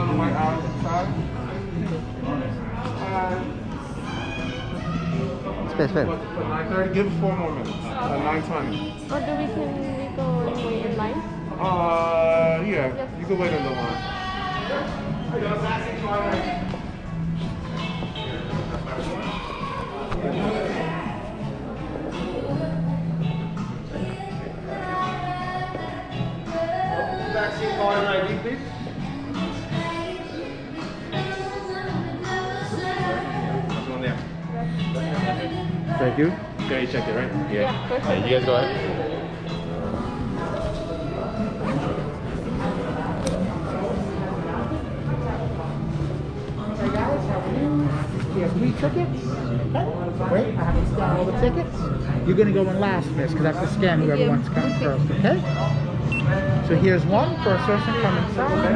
on the white outside. Space, space. 9:30. Give it 4 more minutes. 9:20. Or do we go and wait in line? Yeah. You can wait in the line. Vaccine card and ID, please. There's one there. Thank you. Okay, you checked it, right? Yeah, perfect. You guys go ahead. Hey guys, how are you? We have 3 tickets. Okay. Wait, I have to scan all the tickets. You're going to go in last, miss, because I have to scan whoever wants to come first, okay? So here's one for a person coming inside.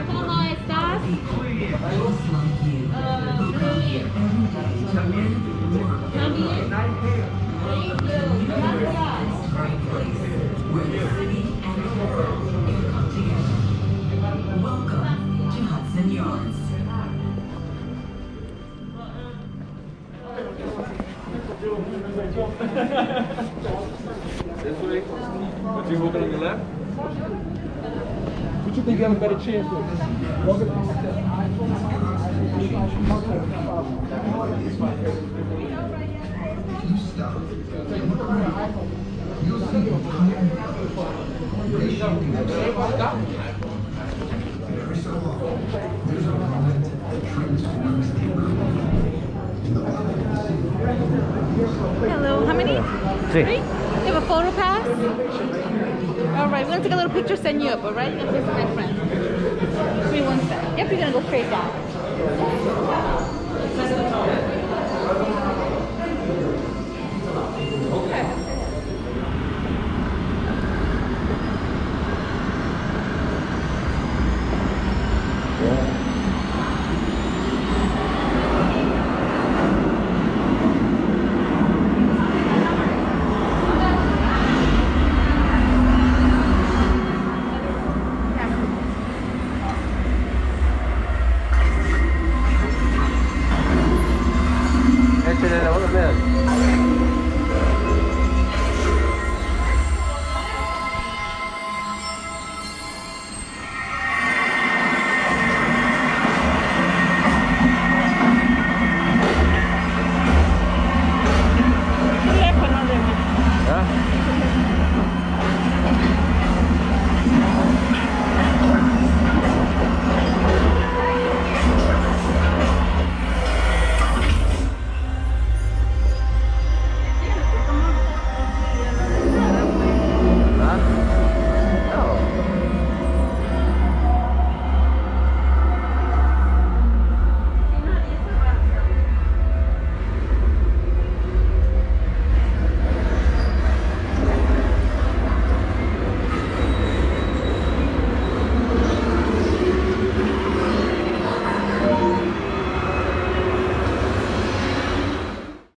Welcome to Hudson Yards. This way. If you're walking on your left. What you think you have a better chance with? Hello, how many? 3. You have a photo pass? Alright, we're gonna take a little picture, send you up, alright? This is my friend. 317. Yep, you're gonna go straight down. Okay. Yeah.